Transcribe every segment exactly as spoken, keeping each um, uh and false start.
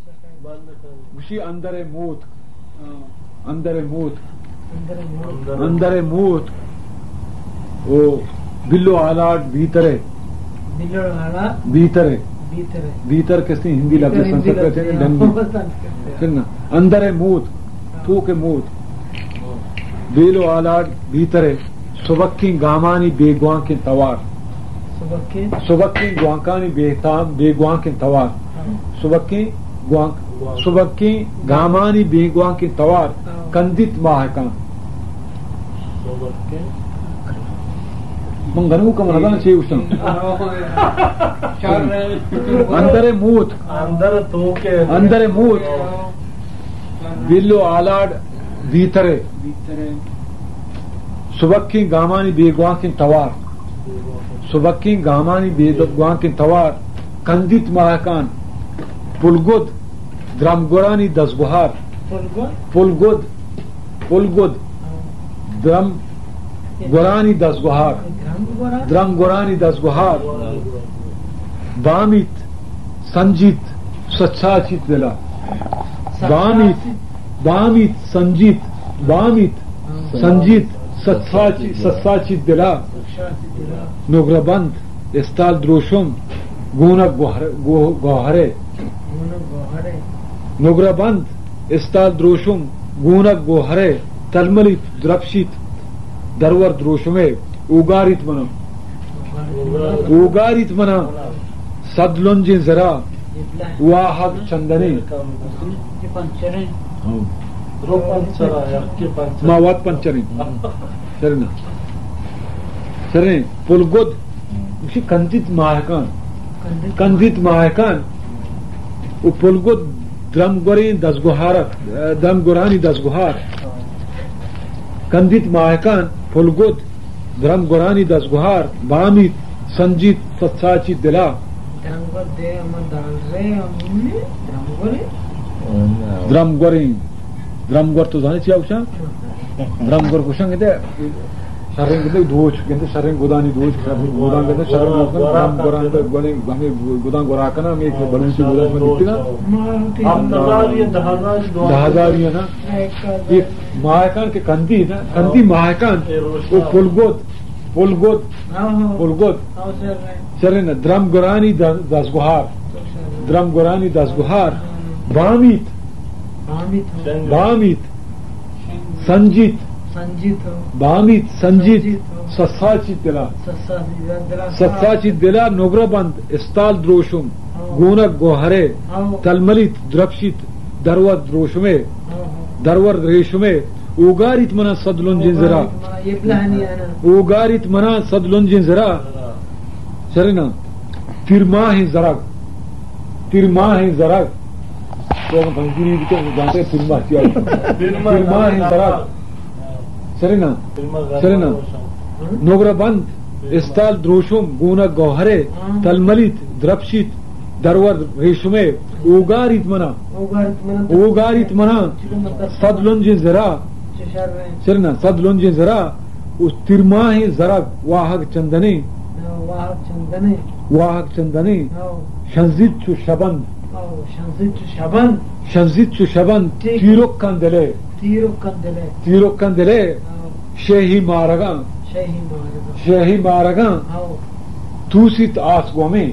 گوشی اندر موت اندر موت اندر موت او بلو آلاٹ بھیترے بھیترے بھیتر کسی ہندی لفظ سنسکرت کہتے ہیں ڈنگی پھر نا اندر موت تو کے موت بیلو آلاٹ بھیترے سبکی گامانی بے گواں کے توار سبکی گوانکانی بےتام بے گواں کے توار سبکی سبکی گامانی بے گواں کے توار کندت ماہکان من گنو کا منظر چاہیے اس اندر موت اندر موت بلو آلاڈ بھیترے سبکی گامانی بے گواں کے توار سبکی گامانی بے گواں کے توار کندت ماہکان پلگد درمگورانی دس گہار پلگد پلگد درم گورانی دس گہار درم گورانی دس گہار بامیت سنجیت سچاچیت دلا بامیت بامیت سنجیت بامیت سنجیت سچاچیت دلا نگربند استال دروشم گونک گوہرے نگربند استال دروشم گونک گوہرے تلملیت درپشیت درور دروشمے اوگاریت منا اوگاریت منا صدلنج ذرا واحد چندنی ماوات پنچرین سرنا سرنے پلگد اسی کندت ماہکان کندت ماہکان او پلگد درم گورین دس گہارت درم گورانی دس گہار کندت ماہکان پلگد درم گورانی دس گہار بامیت سنجیت ستساچیت دلا درم گورین درم گور تو جانے چاہیے اوشا درم گور کشن کہتے شرنگ کہتے دوچ کہتے شرنگ گودانی دوچ شرنگ گودان کہتے شرنگ درم گوران گولی ہمیں گودان گورا کنا ہمیں ایک بلن سی گودان میں نکتی نا دہزاری ہے نا ایک ماہکان کے کندی نا کندی ماہکان وہ پلگود پلگود پلگود شرن درم گورانی دس گہار درم گورانی دس گہار بامیت بامیت سنجیت بامیت سنجیت سساچیت دلا سساچیت دلا نگربند استال دروشم گونک گوہرے تلملیت درپشیت درور دروشمے درور ریشمے اوگاریت منا صدلنجن ذرا اوگاریت منا صدلنجن ذرا سرنا ترماہ زرگ ترماہ زرگ تو بھنگیری بھی تو جانتے ہیں ترماہ کیا ترماہ زرگ سرنا سرنا نگربند استال دروشم گونک گوہرے تلملیت درپشیت درور ریشمے اوگاریت منا اوگاریت منا صدلنجن ذرا سرنا صدلنجن ذرا اس ترماہ زرگ واہگ چندنی واہگ چندنی شنزیت چو شبند شنزیت چو شبند تیرک کندلے تیرک کندلے شیہی مارگاں شیہی مارگاں توسیت آس گومی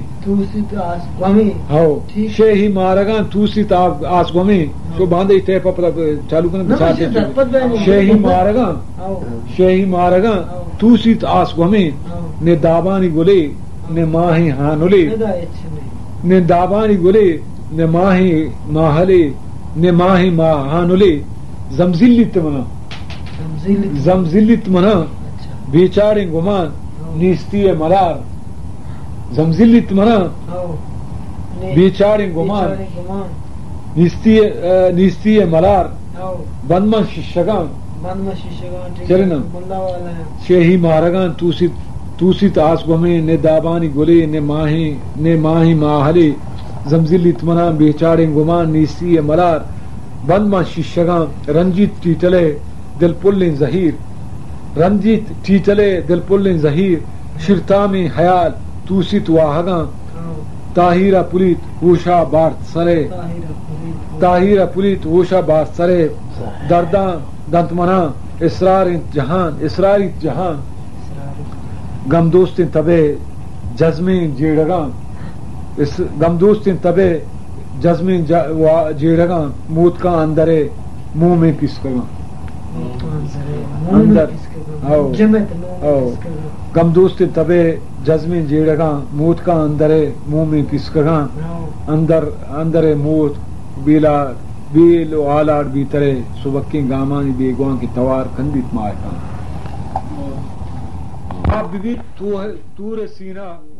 شیہی مارگاں توسیت آس گومی شو باندھے تے پپلا چالو کرنے بساتے شیہی مارگاں شیہی مارگاں توسیت آس گومی نے دابانی گلے نے ماہی ہانولے نے دابانی گلے نے ماہی ماہلے نے ماہی ماہانولے زمزلیت منا زمزلیت منا بیچاریں گمان نیستی ملار زمزلیت منا بیچاریں گمان نیستی نیستی ملار بندمن ششگان چلنا شیہی مارگان توسیت توسیت آس گمے نے دابانی گلے نے ماہی نے ماہی ماہلے زمزلیت منا بیچاریں گمان نیستی ملار بندمن ششگان رنجیت ٹیٹلے دل پلن ظہیر رنجیت ٹیٹلے دل پلن ظہیر شرطامی حیال توسیت واہگاں تاہیرہ پلیت ہوشا بارت سرے تاہیرہ پلیت ہوشا بارت سرے درداں دنت منا اسرار جہان اسراری جہان غم دوستیں تبے جزمین جیڑگاں غم دوستیں تبے جزمین جیڑگاں موت کا اندرے منہ میں کس کگاں اندر غم دوستیں تبے جزمین جیڑگاں موت کا اندرے منہ میں کس کگاں اندر اندر موت بیلا بیل و آلاڑ بیترے سبکی گامانی بیگوان کی توار کندیت مائکاں آپ بھی تور سینہ